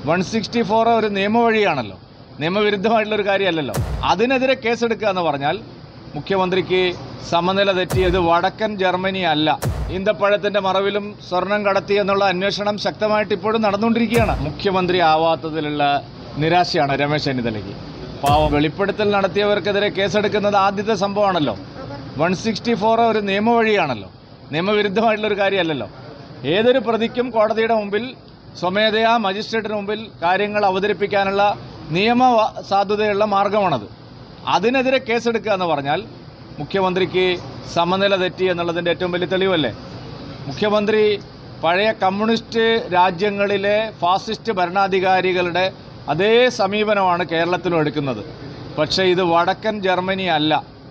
164 ഒരു നിയമവഴിയാണല്ലോ, നിയമവിരുദ്ധമായിട്ടുള്ളൊരു കാര്യമല്ലല്ലോ. അതിനെതിരെ കേസെടുക്കുക എന്ന് പറഞ്ഞാൽ മുഖ്യമന്ത്രിക്ക് സമനില തെറ്റിയത് വടക്കൻ ജർമ്മനി അല്ല. ഈന്തപ്പഴത്തിൻ്റെ മറവിലും സ്വർണം കടത്തി എന്നുള്ള അന്വേഷണം ശക്തമായിട്ട് ഇപ്പോഴും നടന്നുകൊണ്ടിരിക്കുകയാണ്. മുഖ്യമന്ത്രി ആവാത്തതിലുള്ള നിരാശയാണ് രമേശ് ചെന്നിത്തലയ്ക്ക്. പാവം, വെളിപ്പെടുത്തൽ നടത്തിയവർക്കെതിരെ കേസെടുക്കുന്നത് ആദ്യത്തെ സംഭവമാണല്ലോ. 164 ഒരു നിയമവഴിയാണല്ലോ, നിയമവിരുദ്ധമായിട്ടുള്ളൊരു കാര്യമല്ലല്ലോ. ഏതൊരു പ്രതിക്കും കോടതിയുടെ മുമ്പിൽ സ്വമേധയാ മജിസ്ട്രേറ്റിന് മുമ്പിൽ കാര്യങ്ങൾ അവതരിപ്പിക്കാനുള്ള നിയമ സാധുതയുള്ള മാർഗമാണത്. അതിനെതിരെ കേസെടുക്കുക എന്ന് പറഞ്ഞാൽ മുഖ്യമന്ത്രിക്ക് സമനില തെറ്റി എന്നുള്ളതിൻ്റെ ഏറ്റവും വലിയ തെളിവല്ലേ. മുഖ്യമന്ത്രി പഴയ കമ്മ്യൂണിസ്റ്റ് രാജ്യങ്ങളിലെ ഫാസിസ്റ്റ് ഭരണാധികാരികളുടെ അതേ സമീപനമാണ് കേരളത്തിലും എടുക്കുന്നത്. പക്ഷേ ഇത് വടക്കൻ ജർമ്മനി അല്ല,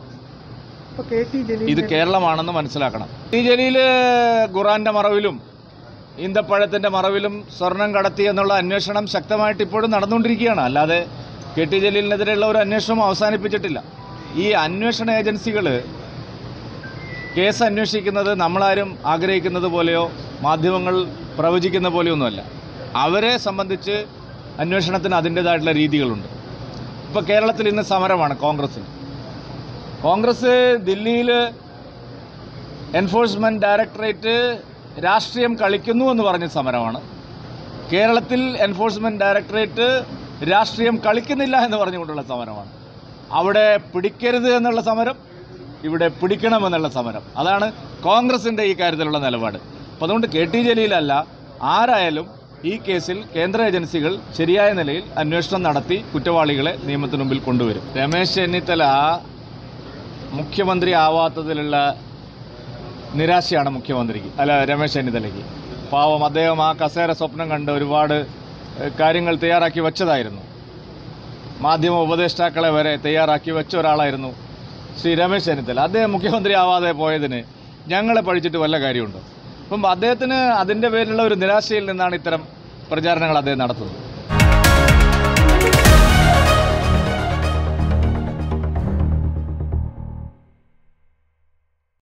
ഇത് കേരളമാണെന്ന് മനസ്സിലാക്കണം. ടി ജലീൽ ഖുറാന്റെ മറവിലും ഈന്തപ്പഴത്തിൻ്റെ മറവിലും സ്വർണം കടത്തി എന്നുള്ള അന്വേഷണം ശക്തമായിട്ട് ഇപ്പോഴും നടന്നുകൊണ്ടിരിക്കുകയാണ്. അല്ലാതെ കെ ടി ജലീലിനെതിരെയുള്ള ഒരു അന്വേഷണം അവസാനിപ്പിച്ചിട്ടില്ല. ഈ അന്വേഷണ ഏജൻസികൾ കേസ് അന്വേഷിക്കുന്നത് നമ്മളാരും ആഗ്രഹിക്കുന്നത് പോലെയോ മാധ്യമങ്ങൾ പ്രവചിക്കുന്ന പോലെയൊന്നുമല്ല. അവരെ സംബന്ധിച്ച് അന്വേഷണത്തിന് അതിൻ്റേതായിട്ടുള്ള രീതികളുണ്ട്. ഇപ്പോൾ കേരളത്തിൽ ഇന്ന് സമരമാണ് കോൺഗ്രസ് ദില്ലിയിൽ എൻഫോഴ്സ്മെൻറ്റ് ഡയറക്ടറേറ്റ് രാഷ്ട്രീയം കളിക്കുന്നു എന്ന് പറഞ്ഞ സമരമാണ്. കേരളത്തിൽ എൻഫോഴ്സ്മെൻറ്റ് ഡയറക്ടറേറ്റ് രാഷ്ട്രീയം കളിക്കുന്നില്ല എന്ന് പറഞ്ഞുകൊണ്ടുള്ള സമരമാണ്. അവിടെ പിടിക്കരുത് എന്നുള്ള സമരം, ഇവിടെ പിടിക്കണമെന്നുള്ള സമരം. അതാണ് കോൺഗ്രസിൻ്റെ ഈ കാര്യത്തിലുള്ള നിലപാട്. അപ്പോൾ അതുകൊണ്ട് കെ ടി ജലീലല്ല, ആരായാലും ഈ കേസിൽ കേന്ദ്ര ഏജൻസികൾ ശരിയായ നിലയിൽ അന്വേഷണം നടത്തി കുറ്റവാളികളെ നിയമത്തിന് മുമ്പിൽ കൊണ്ടുവരും. രമേശ് ചെന്നിത്തല മുഖ്യമന്ത്രി ആവാത്തതിലുള്ള നിരാശയാണ് രമേശ് ചെന്നിത്തലയ്ക്ക്. പാവം, അദ്ദേഹം ആ കസേര സ്വപ്നം കണ്ട് ഒരുപാട് കാര്യങ്ങൾ തയ്യാറാക്കി വെച്ചതായിരുന്നു. മാധ്യമ ഉപദേഷ്ടാക്കളെ വരെ തയ്യാറാക്കി വെച്ച ഒരാളായിരുന്നു ശ്രീ രമേശ് ചെന്നിത്തല. അദ്ദേഹം മുഖ്യമന്ത്രി ആവാതെ പോയതിന് ഞങ്ങളെ പഠിച്ചിട്ട് വല്ല കാര്യമുണ്ടോ? അപ്പം അദ്ദേഹത്തിന് അതിൻ്റെ പേരിലുള്ള ഒരു നിരാശയിൽ നിന്നാണ് ഇത്തരം പ്രചാരണങ്ങൾ അദ്ദേഹം നടത്തുന്നത്.